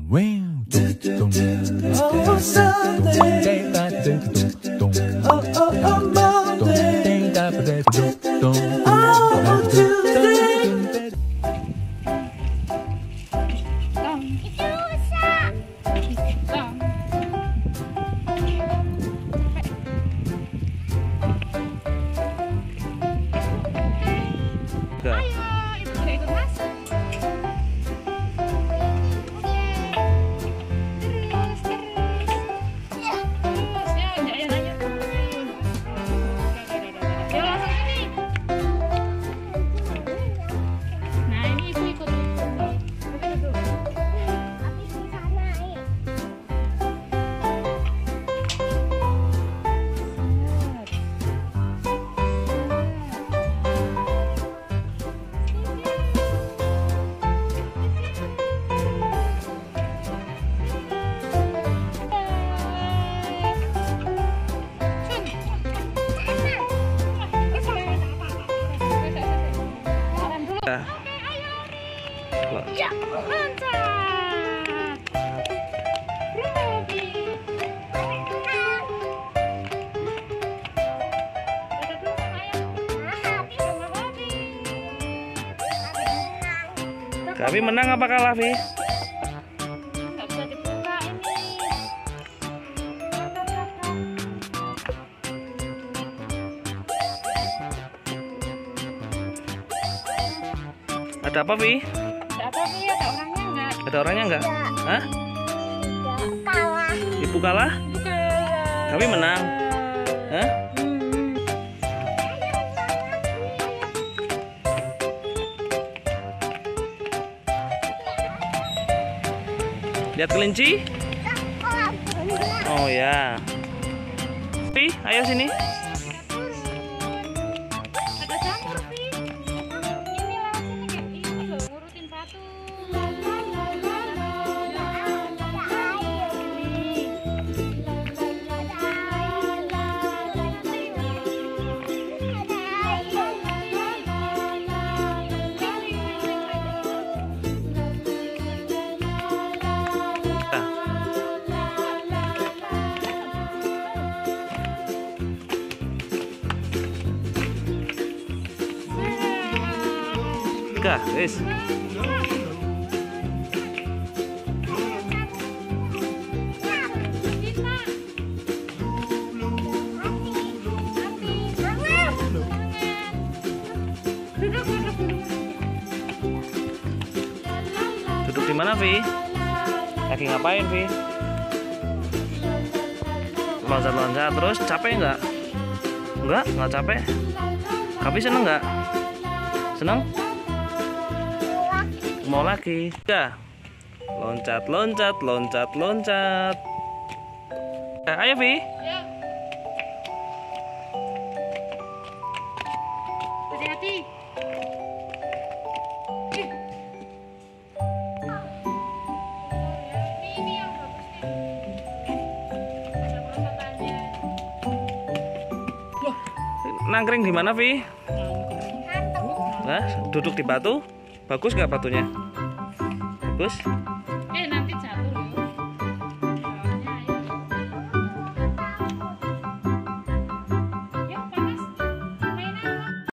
Oh, Sunday. Oh, Monday. Oh, Tuesday. Ya, loncat. Tapi menang apa kalah, Vi? Nggak bisa dibuka ini. Ada apa, Vi? Ada apa sih? Ada orangnya nggak? Ada orangnya nggak? Hah? Kalah. Ibu kalah? Kami menang. Hah? Lihat kelinci? Oh ya. Vi, ayo sini. Ada jamur, Vi. Ini lah, sini ini loh, ngurutin satu. Dah, wis. Duduk di mana, Vi? Lagi ngapain, Vi? Loncat-loncat terus, capek nggak? Nggak capek. Tapi seneng nggak? Seneng? Mau lagi? Ya. Loncat, loncat, loncat, loncat. Ayo, Vi. Ya. Hati-hati. Ini yang bagus nih. Ada pelosotannya. Nangkring di mana, Vi? Nah, duduk di batu. Bagus nggak batunya? Bagus.